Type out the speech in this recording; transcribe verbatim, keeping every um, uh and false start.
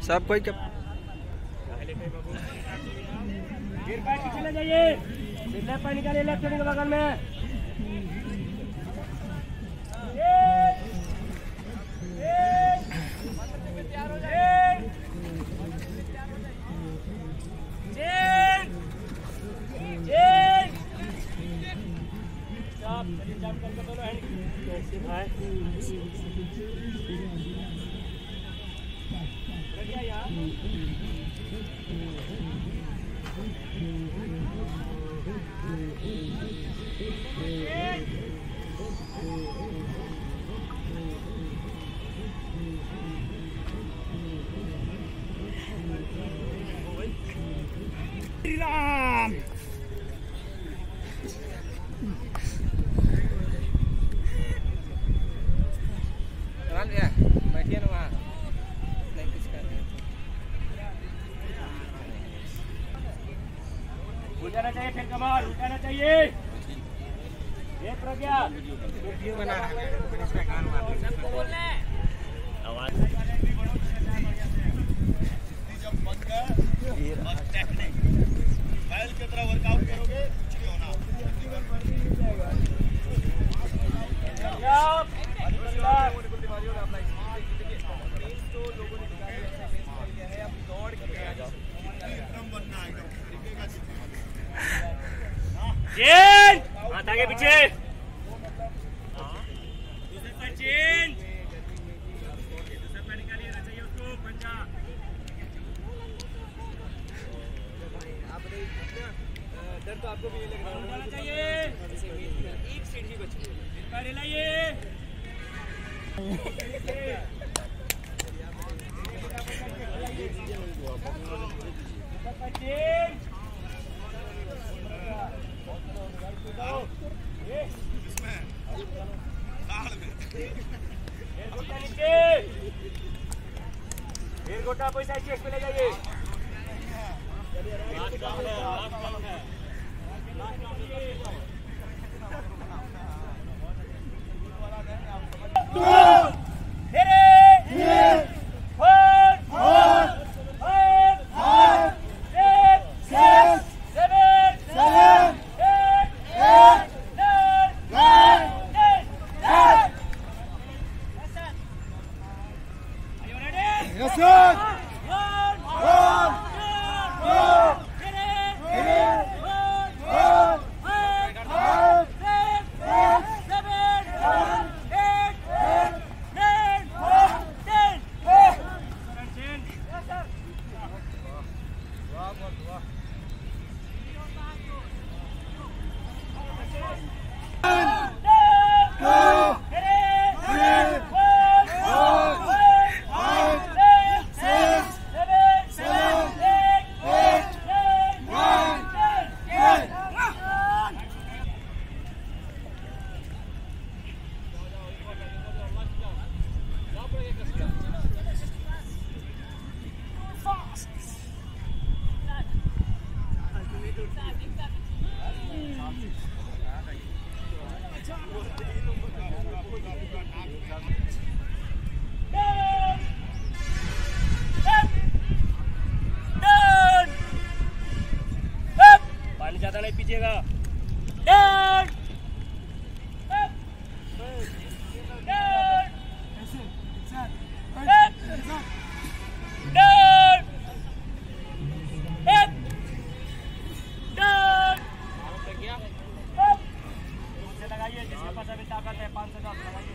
सब कोई क्या चले जाइए, लेफ्ट पैर निकालिए, लेफ्ट के बगल में राम बैठिए ना वहाँ नहीं कुछ कर रहे उठाना चाहिए, फिर कमाल उठाना चाहिए। ये प्रज्ञा वीडियो बना रहा है आवाज जब बंद कर और टेक्निक बैल की तरह वर्कआउट करोगे कुछ नहीं होना। हाथ आगे पीछे, दूसरे साइड चेंज, दूसरा पैर निकालिए, ना चाहिए उसको पंजा। डर तो आपको भी लग रहा है चाहिए, एक सीढ़ी बची है, पैर हिलाइए, फिर गोटा पैसा चेक पे ले जाइए। Yes, sir. पानी ज्यादा नहीं पीजिएगा। लगाइए, जिसके पास अभी ताकत है पाँच सौ का लगाइए।